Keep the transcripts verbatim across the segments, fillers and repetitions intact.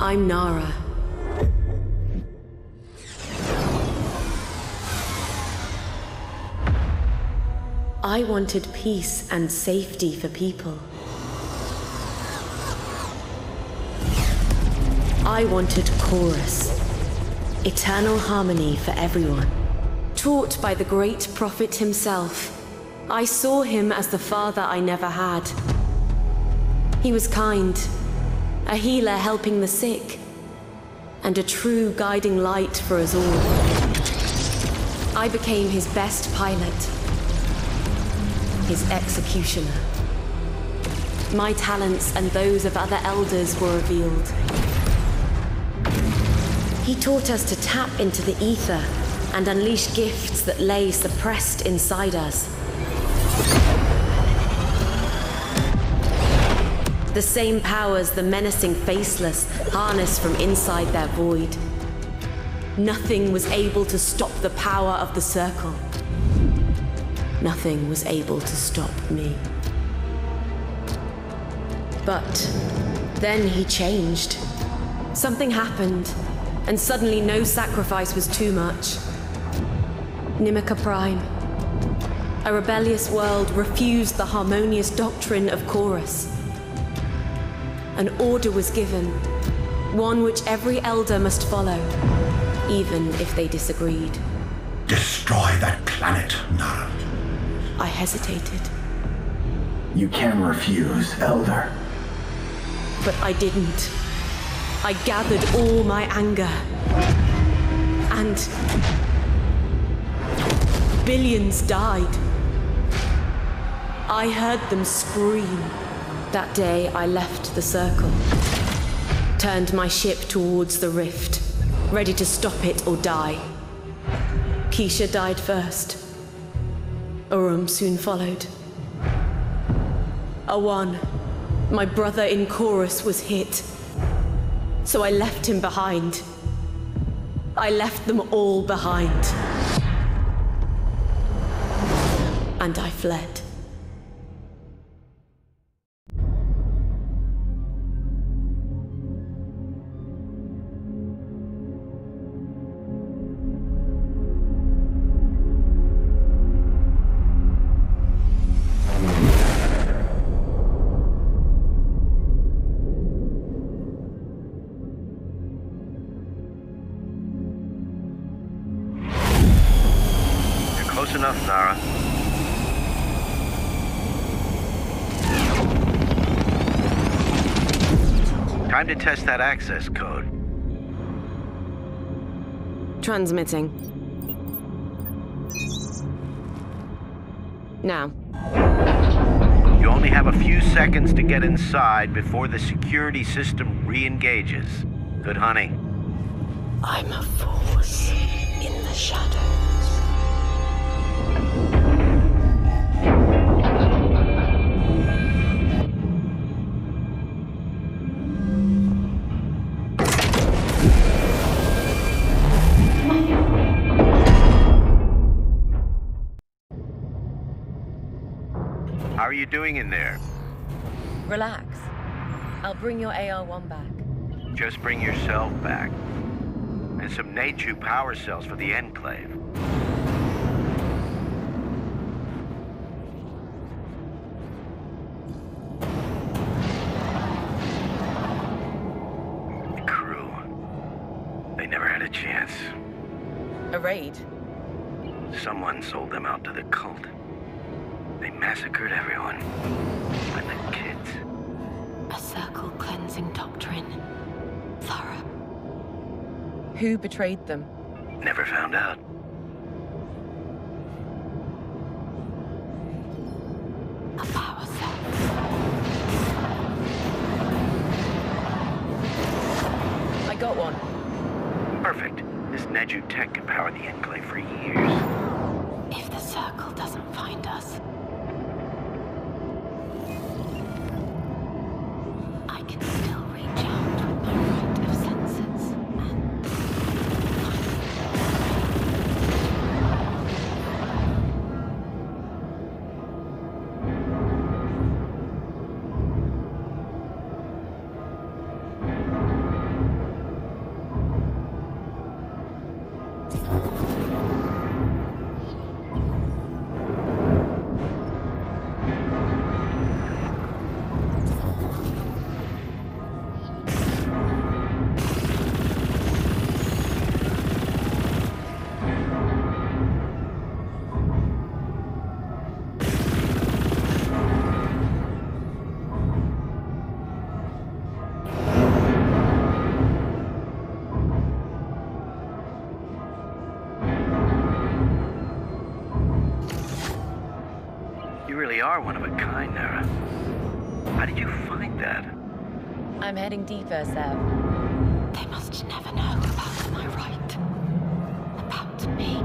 I'm Nara. I wanted peace and safety for people. I wanted Chorus, eternal harmony for everyone. Taught by the great prophet himself, I saw him as the father I never had. He was kind, a healer helping the sick, and a true guiding light for us all. I became his best pilot, his executioner. My talents and those of other elders were revealed. He taught us to tap into the ether and unleash gifts that lay suppressed inside us. The same powers the menacing Faceless harness from inside their void. Nothing was able to stop the power of the Circle. Nothing was able to stop me. But then he changed. Something happened, and suddenly no sacrifice was too much. Nimica Prime. A rebellious world refused the harmonious doctrine of Chorus. An order was given, one which every elder must follow, even if they disagreed. Destroy that planet, Nara. I hesitated. You can refuse, Elder. But I didn't. I gathered all my anger. And billions died. I heard them scream. That day I left the Circle. Turned my ship towards the rift, ready to stop it or die. Keisha died first. Urum soon followed. Awan, my brother in Chorus, was hit. So I left him behind. I left them all behind. And I fled. Close enough, Nara. Time to test that access code. Transmitting. Now. You only have a few seconds to get inside before the security system re-engages. Good hunting. I'm a force in the shadows. How are you doing in there? Relax. I'll bring your A R one back. Just bring yourself back. And some Neju power cells for the Enclave. The crew. They never had a chance. A raid? Someone sold them out to the cult. They massacred everyone. Even the kids. A Circle cleansing doctrine. Thorough. Who betrayed them? Never found out. A power cell. I got one. Perfect. This Neju tech can power the Enclave for years. If the Circle doesn't find us, I can still reach out with my right of senses and really are one of a kind, Nara. How did you find that? I'm heading deeper, Sev. They must never know about Am I Right? About me.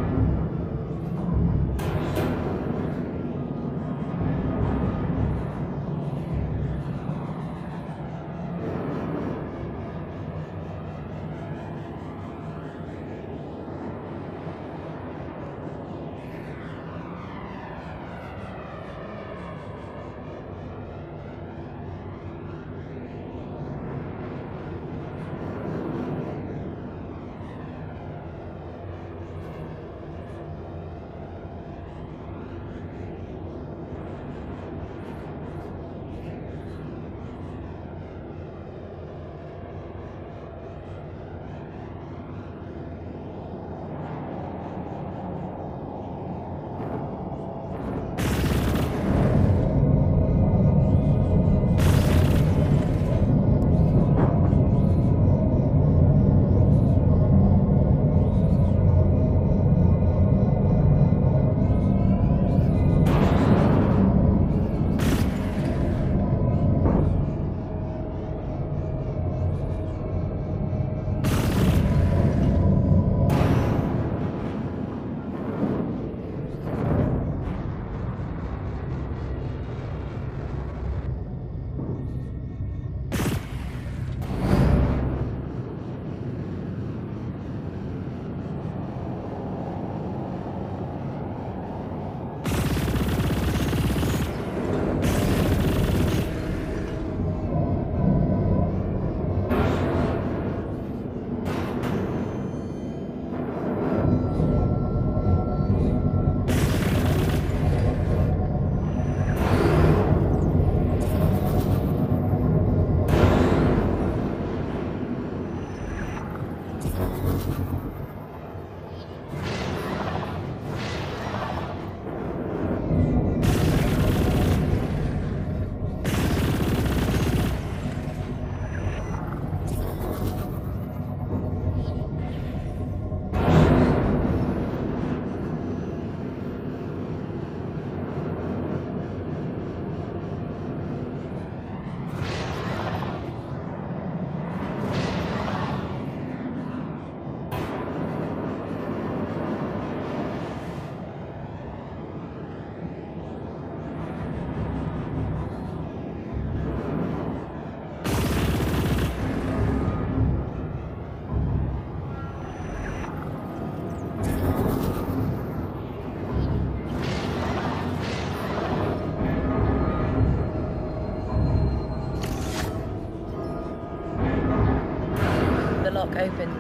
Opened.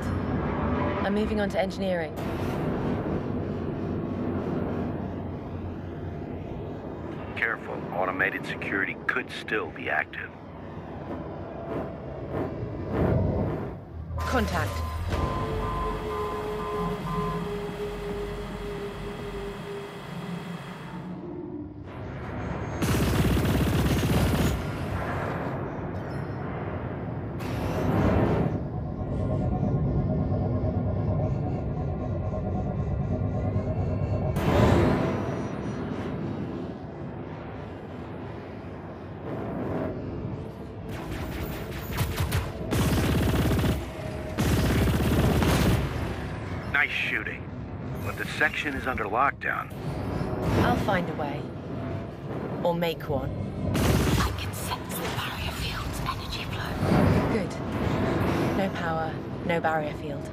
I'm moving on to engineering. Careful, automated security could still be active. Contact. Nice shooting. But the section is under lockdown. I'll find a way. Or make one. I can sense the barrier field's energy flow. Good. No power, no barrier field.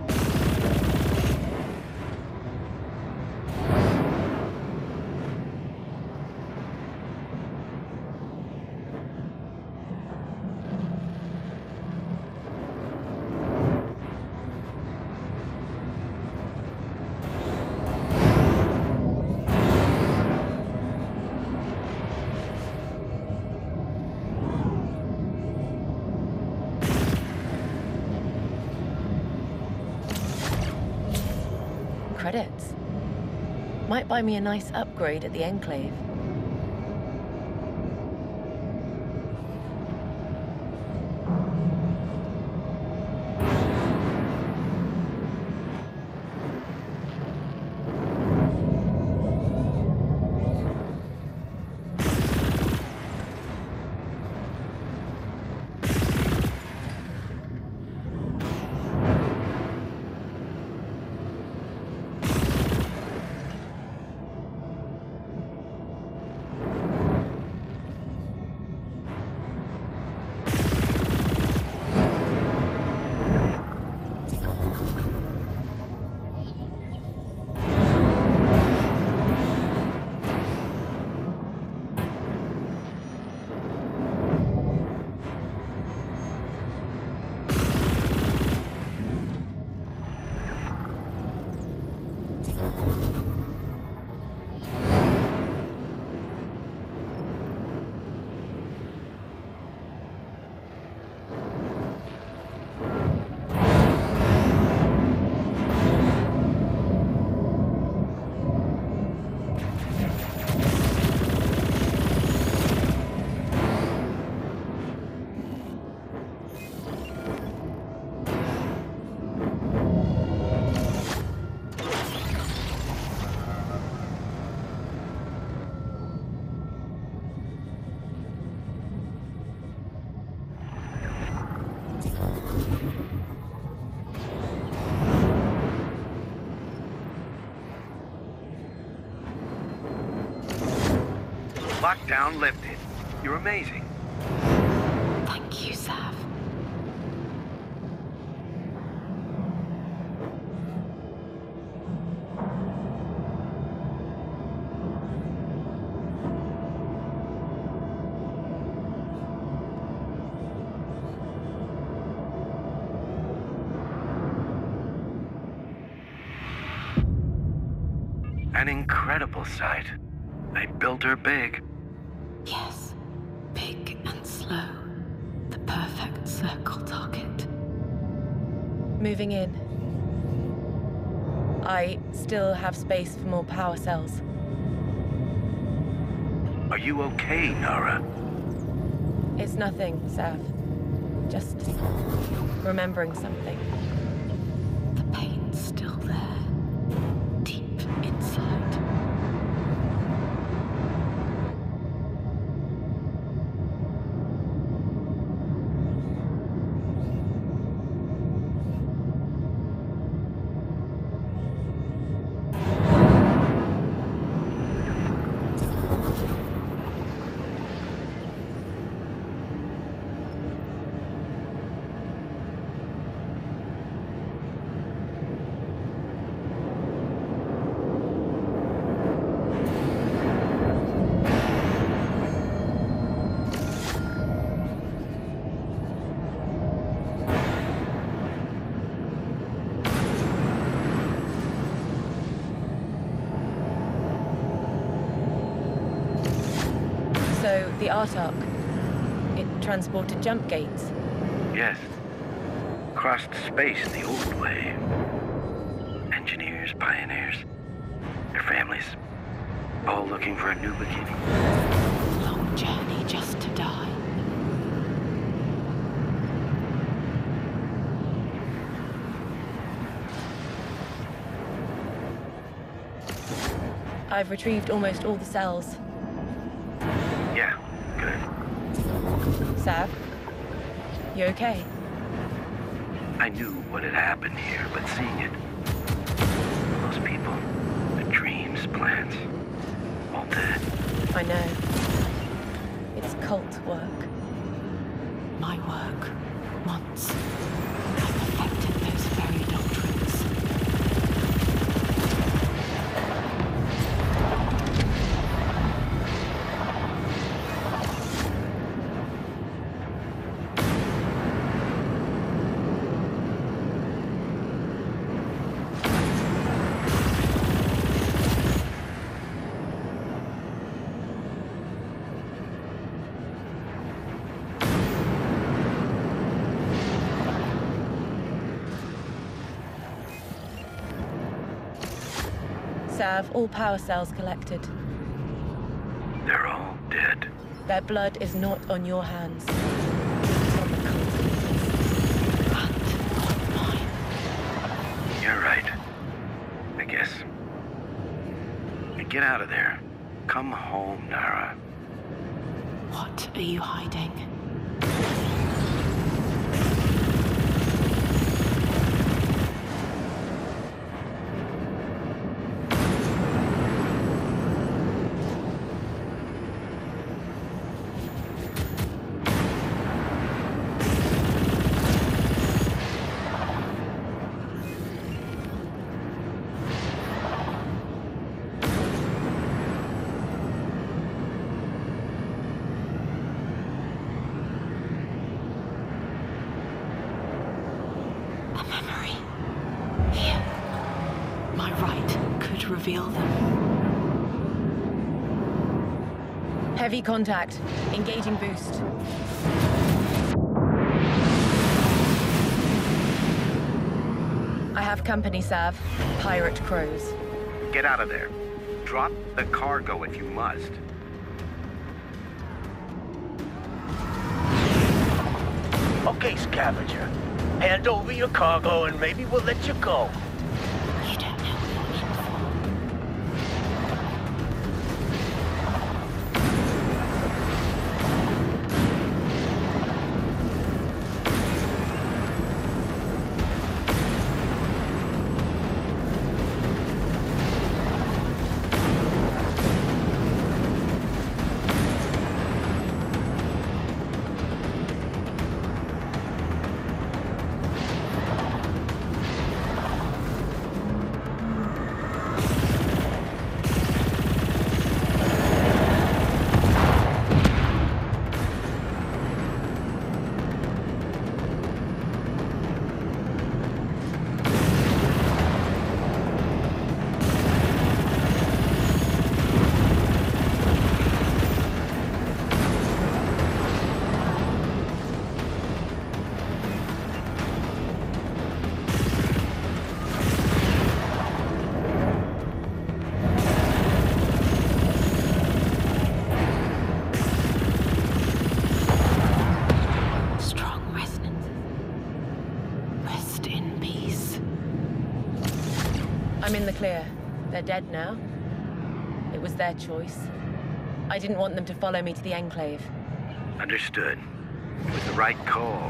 Credits. Might buy me a nice upgrade at the Enclave. Lockdown lifted. You're amazing. Thank you, Sav. An incredible sight. They built her big. Yes. Big and slow. The perfect circle target. Moving in. I still have space for more power cells. Are you okay, Nara? It's nothing, Sav. Just remembering something. The pain's still there. Deep inside. So, the Artark, it transported jump gates. Yes. Crossed space the old way. Engineers, pioneers, their families, all looking for a new beginning. Long journey just to die. I've retrieved almost all the cells. Yeah, good. Sav, you okay? I knew what had happened here, but seeing it, those people, their dreams, plans, all dead. I know. It's cult work. My work, once, I perfected those very doctrines. Sav, all power cells collected. They're all dead. Their blood is not on your hands. It's on the cult. And on mine. You're right. I guess. Get out of there. Come home, Nara. What are you hiding? Reveal them. Heavy contact. Engaging boost. I have company, Sav. Pirate crows. Get out of there. Drop the cargo if you must. Okay, Scavenger. Hand over your cargo and maybe we'll let you go. You don't know what you're in for. in the clear. They're dead now. It was their choice. I didn't want them to follow me to the Enclave. Understood. It was the right call.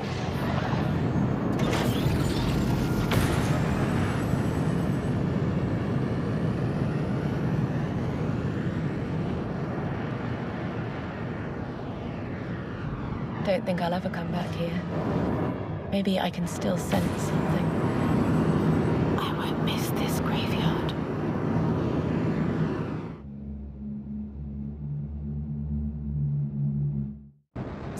Don't think I'll ever come back here. Maybe I can still sense something.